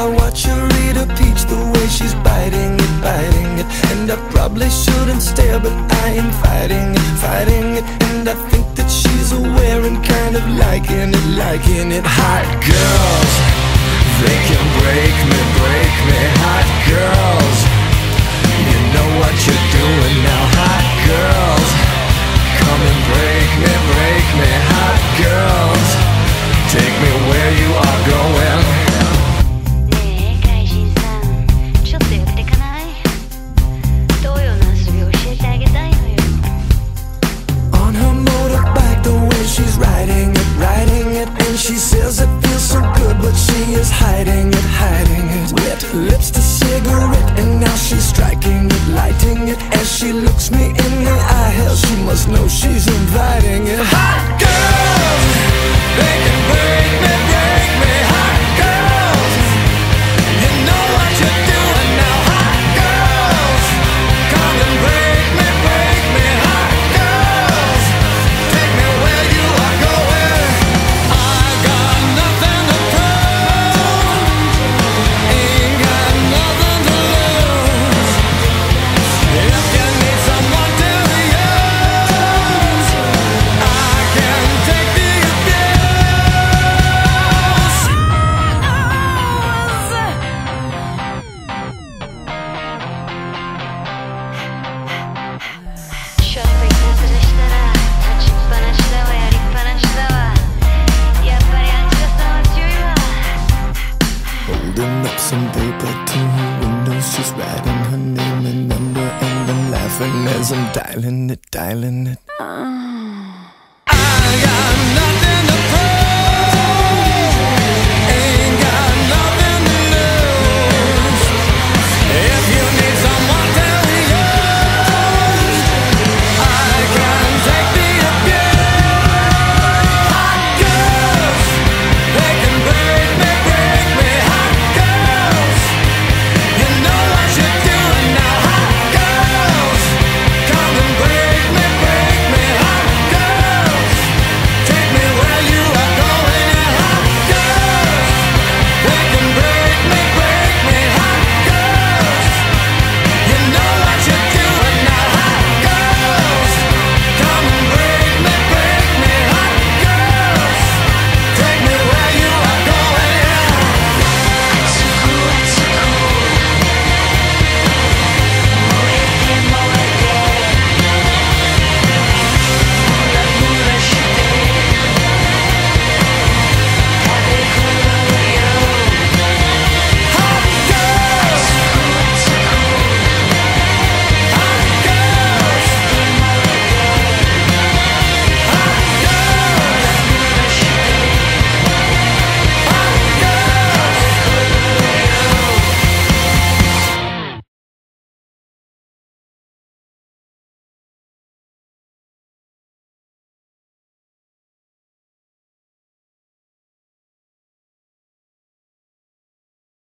I watch her eat a peach, the way she's biting it, biting it. And I probably shouldn't stare, but I am fighting it, fighting it. And I think that she's aware and kind of liking it, liking it. Hot girls, they can break me, break me. Hot girls, you know what you're doing now. Hot girls, come and break me, break me. Hot girls, take me where you are going. On her motorbike, the way she's riding it, riding it. And she says it feels so good, but she is hiding it, hiding it. Wet lips to cigarette, and now she's striking it, lighting it. As she looks me in the eye, hell, she must know she's inviting it. Hot girls, they can break me, break me. Hot girls, you know what you're doing now. Hot girls, come and break me, break me. Hot girls, take me where you are going. I got nothing to prove, ain't got nothing to lose. If you need someone to use, I can take the holding up some paper to her window, she's writing her name and number, and I'm laughing as I'm dialing it, dialing it.